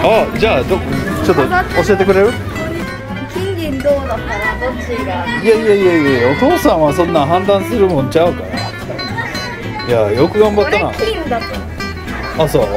あ、じゃあちょっと教えてくれる？ 金銀銅だったらどっちが？ いや、お父さんはそんな判断するもんちゃうから。いや、よく頑張ったな。 これ金だと。 あ、そう？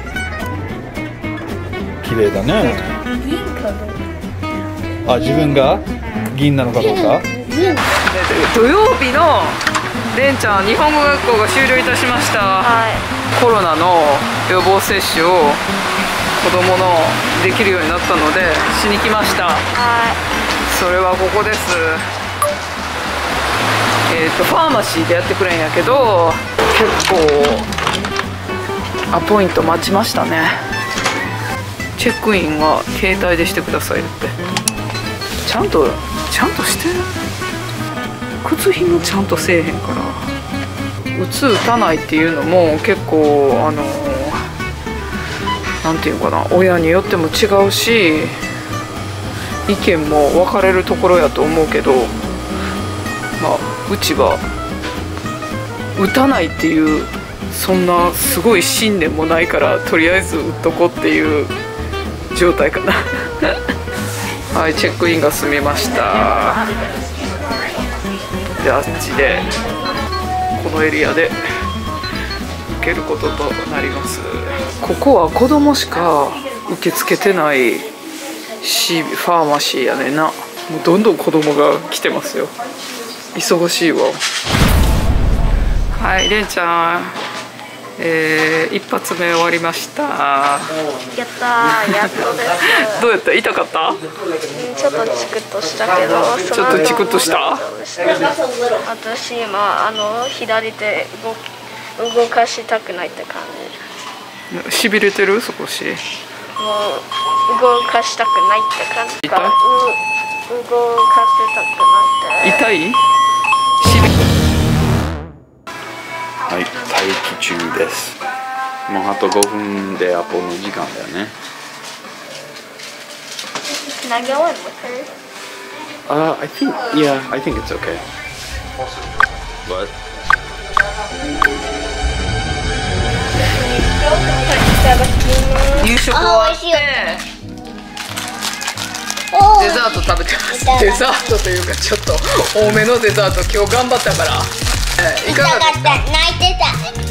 綺麗だね。 銀かどうか。 あ、自分が銀なのかどうか。 土曜日のれんちゃん日本語学校が終了いたしました。 はい。 コロナの予防接種を子供のできるようになったのでしに来ました。 はい。 それはここです。ファーマシーでやってくれんやけど、結構アポイント待ちましたね。チェックインは携帯でしてくださいって。ちゃんとしてる。靴ひもちゃんとせえへんから、打つ打たないっていうのも結構なんていうかな、親によっても違うし意見も分かれるところやと思うけど、まあうちは打たないっていうそんなすごい信念もないから、とりあえず打っとこうっていう状態かなはい、チェックインが済みました。で、あっちでこのエリアで受けることとなります。ここは子供しか受け付けてないファーマシーやねんな。もうどんどん子供が来てますよ。忙しいわ。はい、れんちゃん、一発目終わりました。 やったー、やっとです。 どうやった？痛かった？ ちょっとチクッとしたけど、 ちょっとチクッとした？ 私今左手動かしたくないって感じ。 しびれてる？少し。 もう動かしたくないって感じ。 痛い？ 動かしたくないって。 痛い？ はい、待機中です。もうあと5分でアポの時間だよね。 Can I go in with her? I think it's okay. What? 夕食終わってデザート食べてます。デザートというかちょっと多めのデザート、今日頑張ったから。いかがですか？ 泣いてた。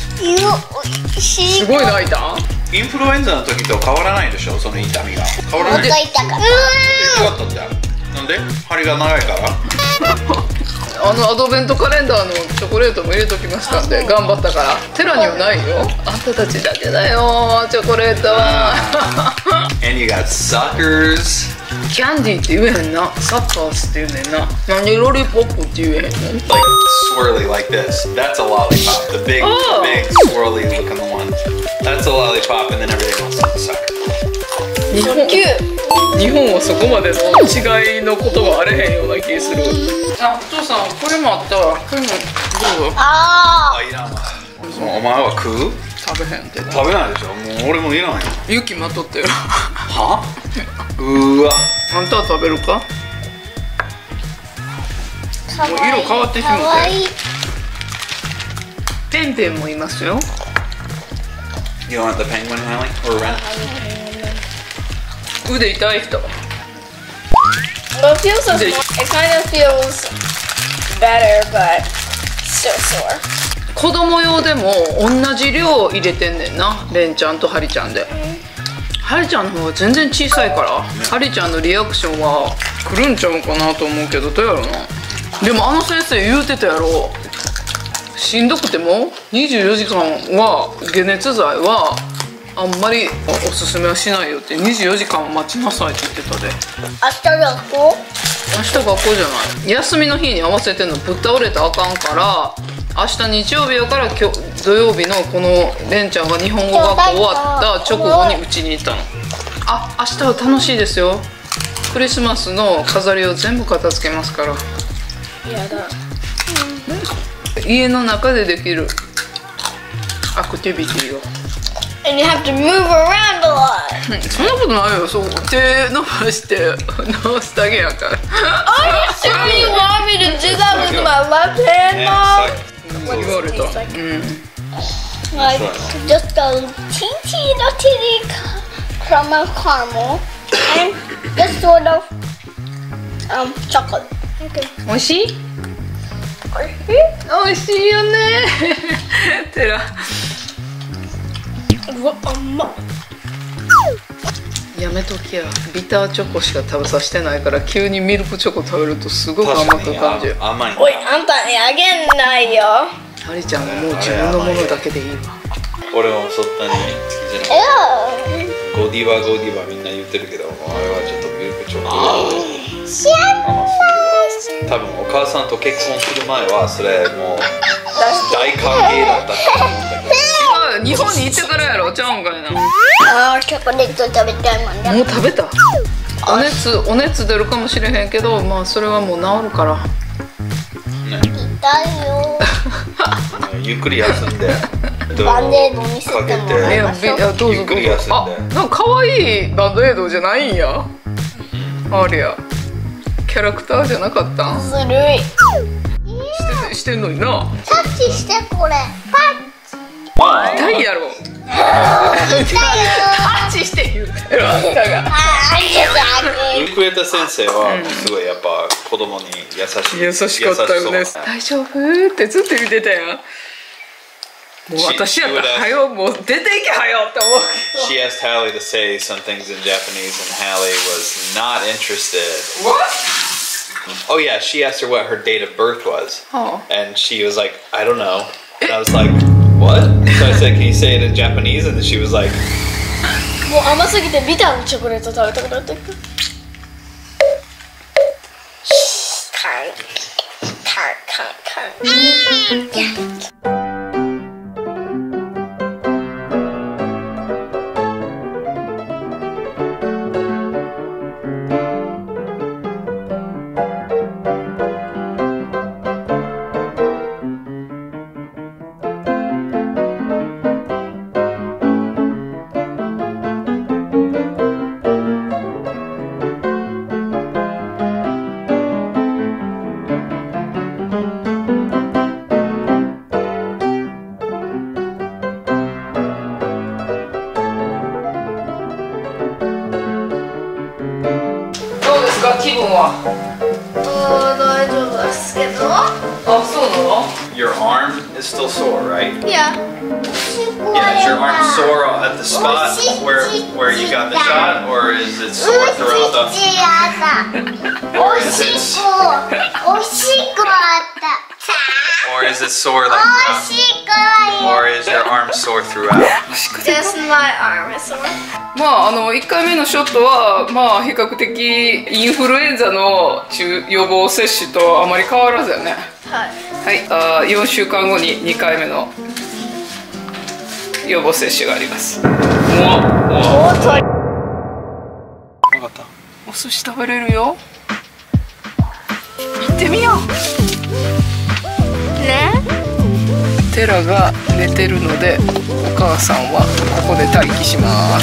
すごい泣いた？ インフルエンザの時と変わらないでしょ、その痛みが。変わらない。 痛かった。 痛かったんじゃん。なんで？針が長いから。 アドベントカレンダーのチョコレートも入れときましたんで、頑張ったから。テラにはないよ。あんたたちだけだよ、チョコレートは。 And you got suckers. キャンディーって言えへんな。サッカースって言うねんな。なんでロリポップって言えへんの？ Like swirly like this. That's a lollipop. The big swirly looking one. That's a lollipop, and then everything else is a sucker. 日本はそこまでの違いのことがあれへんような気する。あ、お父さん、これもあったわ。これもどうぞ。 いらんわ。お前は食う？ 食べへんって。 食べないでしょ。もう俺もいらんよ。 雪まとってる。 は？うわ。 あんたは食べるか？もう色変わってしまって。ペンペンもいますよ。 You want the penguin, Hallie? Or Ren? 腕痛い人。 It feels it kind of feels better, but still sore. 子供用でも同じ量入れてんねんな、レンちゃんとハリちゃんで。ハリちゃんの方が全然小さいから、ハリちゃんのリアクションは来るんちゃうかなと思うけど、どうやろうな。でも先生言うてたやろ、しんどくても24時間は解熱剤はあんまりおすすめはしないよって。24時間待ちなさいって言ってたで。 明日学校？ 明日学校じゃない、休みの日に合わせてんの。ぶっ倒れたらあかんから、明日日曜日やから、今日土曜日のこのレンちゃんが日本語学校終わった直後にうちに行ったの。あ、明日は楽しいですよ。クリスマスの飾りを全部片付けますから。 やだ。 家の中でできるアクティビティを。 And you have to move around a lot. そんなことないよ。そう、手伸ばして直すだけやから。 Are you sure you want me to do that with my left hand, Mom? 言われた。 Like just a teensy little from a caramel and this sort of chocolate. Okay. 美味しい？美味しいよね。テラ。 うわ、甘っ。 やめときや。ビターチョコしか食べさせてないから急にミルクチョコ食べるとすごく甘く感じる。 甘い。 おい、あんたにあげないよ。 はりちゃんはもう自分のものだけでいいわ。 俺もそったにゴディバみんな言ってるけど、あれはちょっとミルクチョコ甘すぎるわ。多分お母さんと結婚する前はそれもう大歓迎だったと思うんだけど。 日本に行ってからやろ、ちゃうんかいな。 チョコレート食べたいもんね。 もう食べた。お熱出るかもしれへんけど、まあそれはもう治るから。 痛いよ。 ゆっくり休んで。 バンデード見せてもらいましょう。 どうぞどうぞ。あ、なんか可愛いバンドエイドじゃないんや。ありゃ。キャラクターじゃなかったん？ ずるい。 してんのにな。 タッチしてこれ。 痛いやろ。タッチして言うてるあんたが。 ウクレタ先生はすごいやっぱ子供に優しい。 優しかったよね。大丈夫ってずっと言ってたやん。もう私やったらはよもう出ていけはよって思う。 She asked Hallie to say some things in Japanese and Hallie was not interested. What? Oh yeah, she asked her what her date of birth was. Oh. And she was like, I don't know. And I was like, what? So I said, can you say it in Japanese? And then she was like, もう甘すぎてビターのチョコレート食べたくなってくる。カン。 気分は大丈夫ですけど。 あ、そうなの？ your arm is still sore, right? Yeah. Yeah, is your arm sore at the spot where you got the shot, or is it sore throughout the... Or is it... Or is it sore like that? Or is your arm sore throughout? Just my arm is sore. まあ1回目のショットはまあ比較的インフルエンザの予防接種とあまり変わらずよね。はい、4週間後に2回目の予防接種があります。分かった。お寿司食べれるよ。行ってみよう。 ね。 テラが寝てるのでお母さんはここで待機します。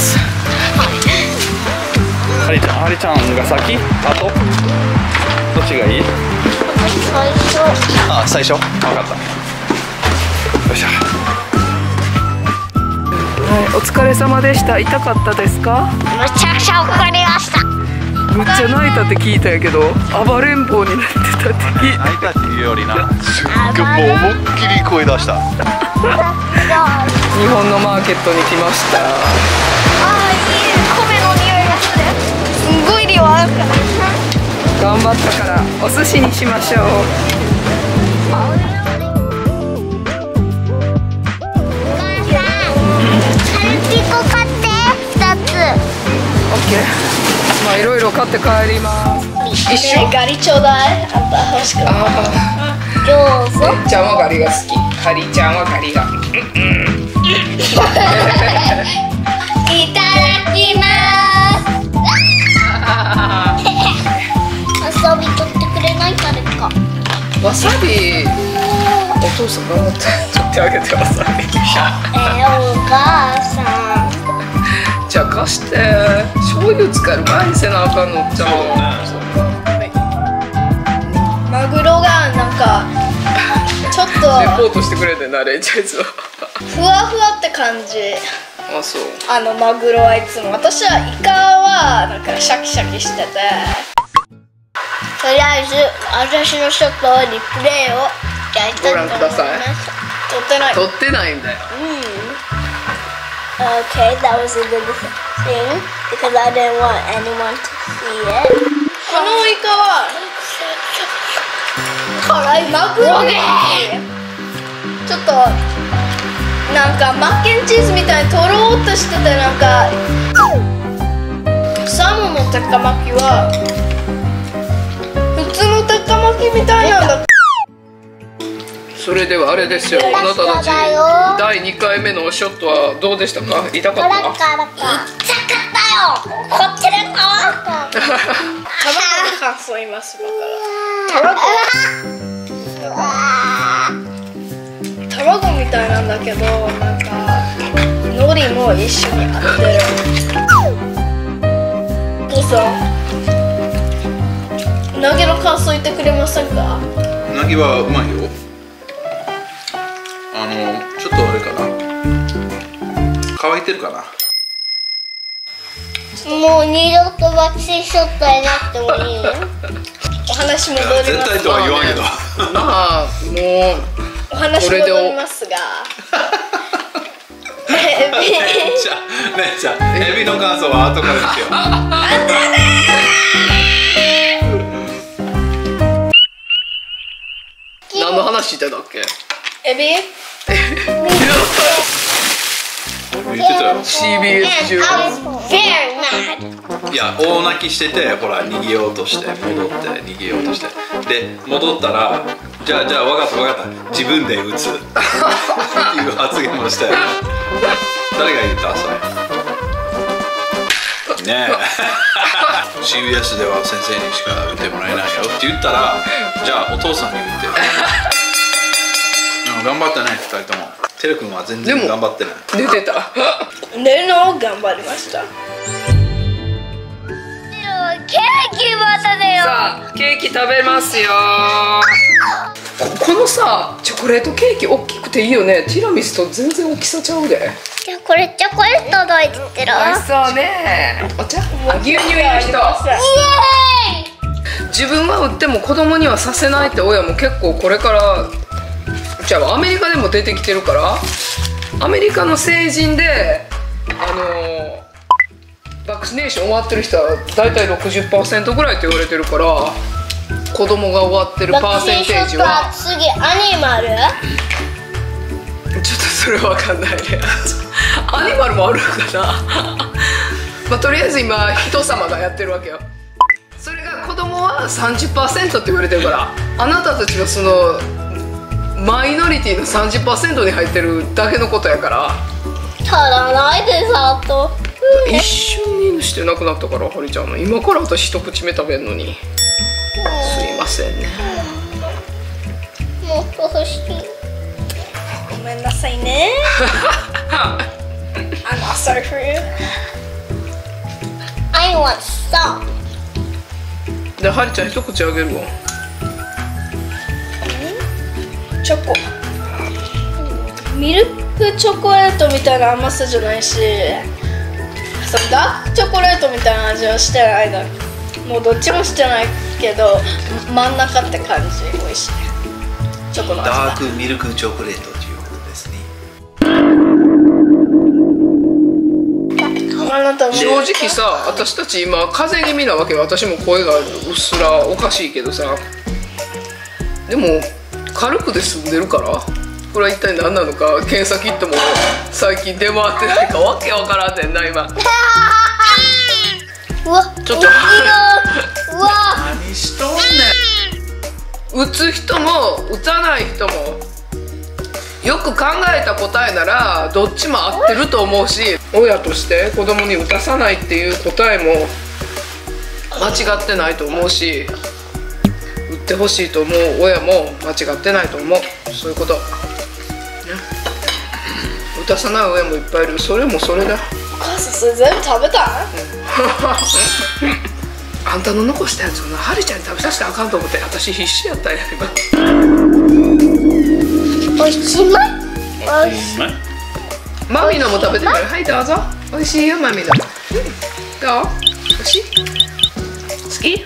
ハリちゃんが先？あと？どっちがいい？ 最初？分かった。よいしょ。 はい、お疲れ様でした。痛かったですか？ めちゃくちゃわかりました。 むっちゃ泣いたって聞いたんやけど、暴れん坊になってたって聞いた。 泣いたっていうよりな、すっごいもう思いっきり声出した。 日本のマーケットに来ました。 いい米の匂いがする。すごい量あるから。 頑張ったからお寿司にしましょう。まあいろいろ買って帰ります。一緒。 ガリちょうだい。あんた欲しくない。どうぞ。 レンちゃんはガリが好き。ハリちゃんはガリが。 いただきます。わさび取ってくれない誰か。 わさび。お父さんが持って取ってあげてわさび。 お母さん。 じゃあ貸して。醤油使える前にせなあかんのちゃう。 マグロがなんかちょっとレポートしてくれてなレンちゃんいつもふわふわって感じ。 あ、そう。 マグロはいつも。私はイカはなんかシャキシャキしてて。 とりあえず私のショットリプレイをやりたいと思います。 ご覧ください。 撮ってない。 撮ってないんだよ。 Okay, that was a good thing because I didn't want anyone to see it. このイカはマグロでちょっとなんかマッケンチーズみたいにとろーっとしてて、なんかサーモンの高巻きは普通の高巻きみたいなんだ。 それではあれですよ、あなたたち第2回目のショットはどうでしたか？痛かった？ 痛かったよ。こっちで変わった。 卵の感想言います。だから卵みたいなんだけど、なんか海苔も一緒に合ってる。そう。うなぎの感想言ってくれませんか？ うなぎはうまいよ。ちょっとあれかな、乾いてるかな。 もう二度とバクシーショットになってもいい？ お話戻ります。 絶対とは言わんけど。 まあもうお話戻りますが。 ねえちゃん、エビの感想は後からですよ。 何の話してたっけ？ エビ？ 言ってたよ。 CBS 中。 I was very mad. いや、大泣きしてて、ほら逃げようとして戻って逃げようとしてで戻ったら、じゃあ分かった自分で打つっていう発言をして、誰が言ったそれねえCBS では先生にしか打ってもらえないよって言ったら、じゃあお父さんに打って頑張ってない2人とも。てるくんは全然頑張ってない。 寝てた。 寝るのを頑張りました。 ケーキまただよ。 さあケーキ食べますよ。このさチョコレートケーキ大きくていいよね。ティラミスと全然大きさちゃうで。 いやこれチョコレート届いてる。 美味しそうね。お茶？牛乳いる人。 イエーイ。 自分は売っても子供にはさせないって親も結構これからじゃあアメリカでも出てきてるから、アメリカの成人でバクシネーション終わってる人は大体 60% ぐらいって言われてるから、子供が終わってるパーセンテージは。 次アニマル？ ちょっとそれわかんないね。アニマルもあるかな。まあとりあえず今人様がやってるわけよ。それが子供は 30% って言われてるから、あなたたちはそのマイノリティの 30% に入ってるだけのことやから。 足らないでさと。 一瞬にしてなくなったから、はりちゃんの今から私一口目食べんのに。すいませんね。 もっと欲しい。 ごめんなさいね。I'm not sorry for you. I want some. ではりちゃん一口あげるわ。 チョコ。ミルクチョコレートみたいな甘さじゃないし、そうダークチョコレートみたいな味はしてないだ。もうどっちもしてないけど真ん中って感じ。美味しいチョコの味だ。 ダークミルクチョコレートということですね。 あなたも正直さ、私たち今風邪気味なわけよ。私も声がうっすらおかしいけどさ、でも軽くで済んでるから、これは一体何なのか。検査キットも最近出回ってないかわけわからんねんな今。 うわ、 ちょっとうわ。 何しとんね打つ人も打たない人もよく考えた答えならどっちも合ってると思うし、親として子供に打たさないっていう答えも間違ってないと思うし、打ってほしいと思う親も間違ってないと思う。そういうこと、ね、打たさない親もいっぱいいる。それもそれだ。 お母さんそれ全部食べた？ あんたの残したやつをな、はりちゃんに食べさせたらあかんと思って私必死やったんや今。 おしまい。 マミのも食べてみる。はい、どうぞ。美味しいよ、マミの。どう？美味しい？好き？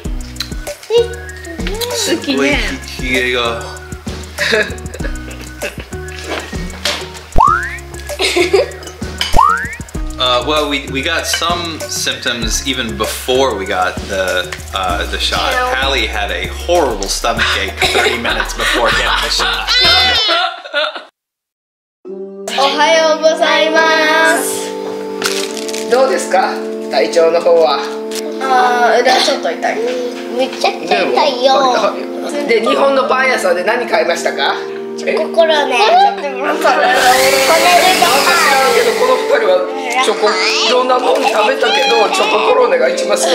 好きね。 ひげが。Well, we got some symptoms even before we got the shot. Hallie had a horrible stomach ache 30 minutes before getting the shot. おはようございます。 どうですか？体調の方は。 腕ちょっと痛い。 めっちゃ痛いよ。 で、日本のパン屋さんで何買いましたか？ 心ね。 この2人はチョコいろんなもの食べたけどチョココロネが一番好き。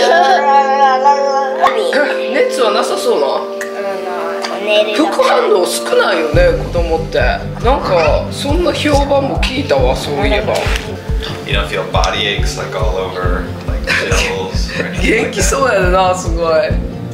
熱はなさそうな。副反応少ないよね、子供って。なんかそんな評判も聞いたわ、そういえば。 You don't feel body aches like all over, like chills or anything 元 like 気 that? そうやな、すごい。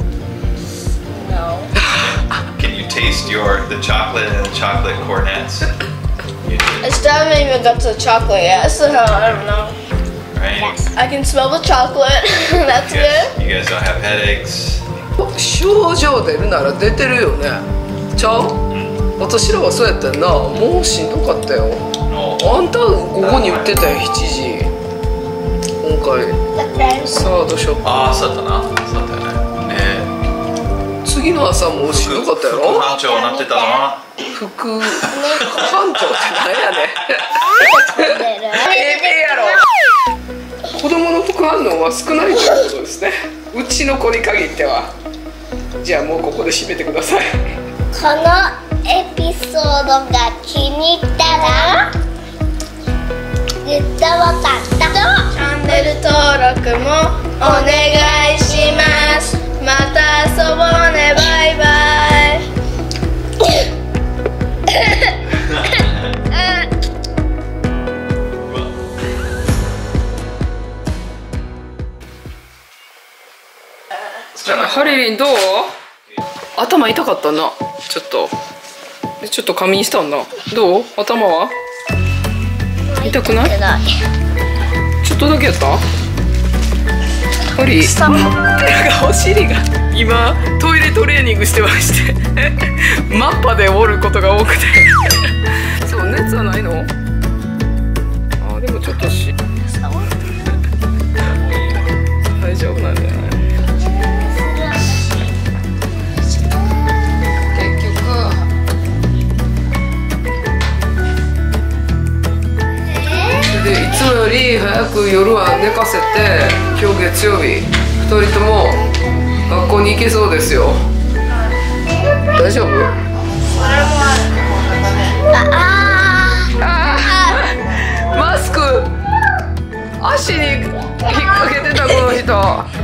Can you taste the chocolate and the chocolate cornets? You do, I still haven't even got to the chocolate yet, so I don't know. right? I can smell the chocolate. That's good. You guys don't have headaches. 症状出るなら出てるよね。ちゃう？私らはそうやったよな。もうしんどかったよ。 No. あんた午後に売ってたよ、7時。今回サードショップ。 ああ、そうだな。そうだよね。 次の朝もしんどかったやろ。 副班長になってたな。 副班長ってなんやねん。やろ。子供の副反応は少ないということですね。うちの子に限っては。じゃあもうここで締めてください。 このエピソードが気に入ったらグッドボタンとチャンネル登録もお願いします。また遊ぼうね。バイバイ。 ハリリンどう？頭痛かったな。ちょっと仮眠したんな。どう？頭は？痛くない？ちょっとだけやった？ハリー、なんかお尻が今トイレトレーニングしてましてマッパで折ることが多くてそう熱はないの？あ、でもちょっと大丈夫なんだよね。でいつもより早く夜は寝かせて、今日月曜日2人とも学校に行けそうですよ。大丈夫？マスク足に引っ掛けてたこの人。